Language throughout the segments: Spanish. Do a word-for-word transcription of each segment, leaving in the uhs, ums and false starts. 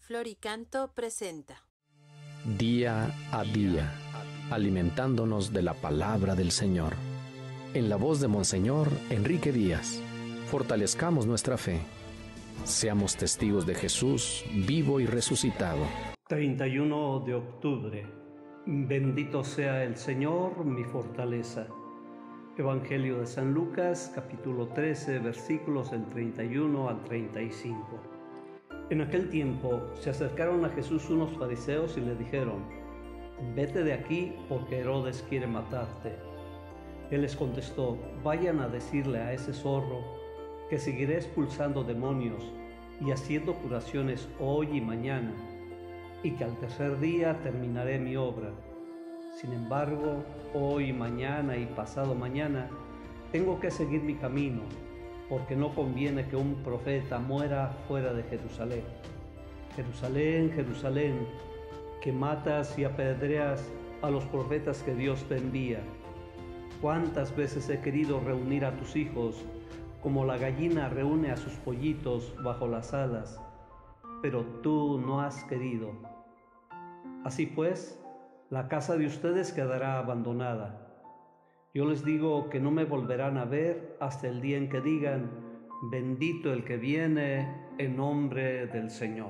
Floricanto presenta Día a día, alimentándonos de la palabra del Señor. En la voz de Monseñor Enrique Díaz, fortalezcamos nuestra fe. Seamos testigos de Jesús vivo y resucitado. treinta y uno de octubre. Bendito sea el Señor, mi fortaleza. Evangelio de San Lucas, capítulo trece, versículos del treinta y uno al treinta y cinco. En aquel tiempo se acercaron a Jesús unos fariseos y le dijeron: «Vete de aquí, porque Herodes quiere matarte». Él les contestó: «Vayan a decirle a ese zorro que seguiré expulsando demonios y haciendo curaciones hoy y mañana, y que al tercer día terminaré mi obra. Sin embargo, hoy, mañana y pasado mañana tengo que seguir mi camino, porque no conviene que un profeta muera fuera de Jerusalén. Jerusalén, Jerusalén, que matas y apedreas a los profetas que Dios te envía. ¿Cuántas veces he querido reunir a tus hijos, como la gallina reúne a sus pollitos bajo las alas, pero tú no has querido? Así pues, la casa de ustedes quedará abandonada. Yo les digo que no me volverán a ver hasta el día en que digan: bendito el que viene en nombre del Señor».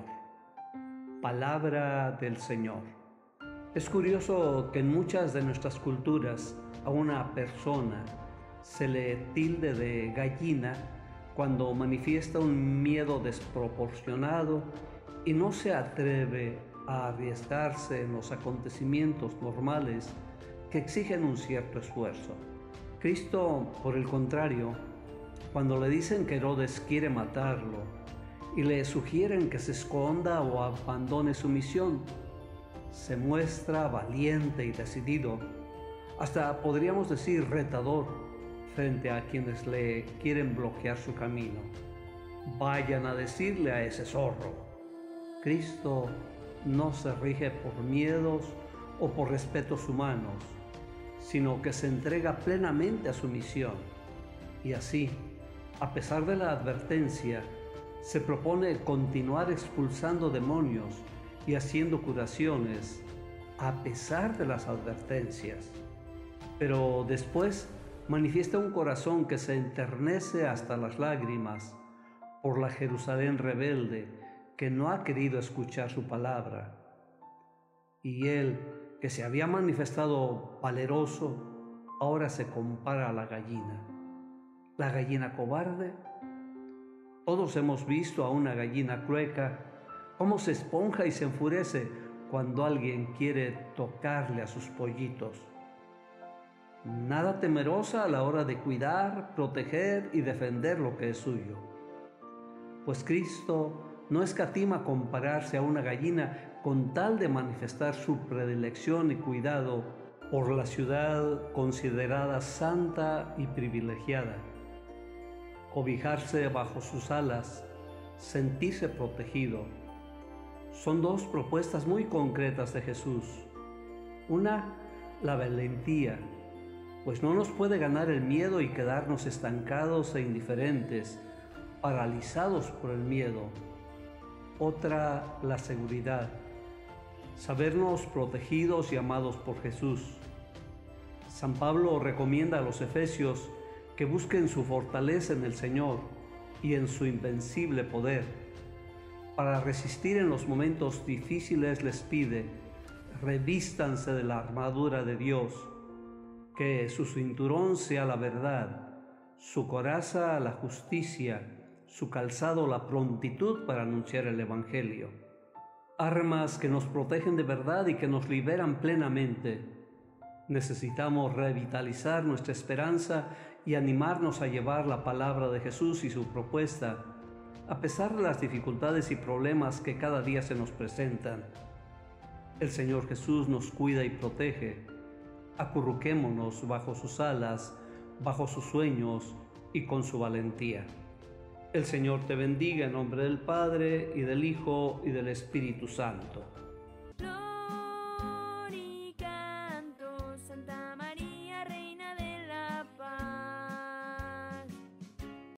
Palabra del Señor. Es curioso que en muchas de nuestras culturas a una persona se le tilde de gallina cuando manifiesta un miedo desproporcionado y no se atreve a arriesgarse en los acontecimientos normales que exigen un cierto esfuerzo. Cristo, por el contrario, cuando le dicen que Herodes quiere matarlo y le sugieren que se esconda o abandone su misión, se muestra valiente y decidido, hasta podríamos decir retador, frente a quienes le quieren bloquear su camino. Vayan a decirle a ese zorro. Cristo no se rige por miedos o por respetos humanos, sino que se entrega plenamente a su misión. Y así, a pesar de la advertencia, se propone continuar expulsando demonios y haciendo curaciones, a pesar de las advertencias. Pero después manifiesta un corazón que se enternece hasta las lágrimas por la Jerusalén rebelde que no ha querido escuchar su palabra. Y él, que se había manifestado valeroso, ahora se compara a la gallina. ¿La gallina cobarde? Todos hemos visto a una gallina clueca cómo se esponja y se enfurece cuando alguien quiere tocarle a sus pollitos. Nada temerosa a la hora de cuidar, proteger y defender lo que es suyo. Pues Cristo no escatima compararse a una gallina con tal de manifestar su predilección y cuidado por la ciudad considerada santa y privilegiada. Cobijarse bajo sus alas, sentirse protegido, son dos propuestas muy concretas de Jesús. Una, la valentía, pues no nos puede ganar el miedo y quedarnos estancados e indiferentes, paralizados por el miedo. Otra, la seguridad, sabernos protegidos y amados por Jesús. San Pablo recomienda a los efesios que busquen su fortaleza en el Señor y en su invencible poder. Para resistir en los momentos difíciles les pide: revístanse de la armadura de Dios, que su cinturón sea la verdad, su coraza la justicia, su calzado la prontitud para anunciar el Evangelio. Armas que nos protegen de verdad y que nos liberan plenamente. Necesitamos revitalizar nuestra esperanza y animarnos a llevar la palabra de Jesús y su propuesta, a pesar de las dificultades y problemas que cada día se nos presentan. El Señor Jesús nos cuida y protege. Acurruquémonos bajo sus alas, bajo sus sueños y con su valentía. El Señor te bendiga en nombre del Padre, y del Hijo, y del Espíritu Santo.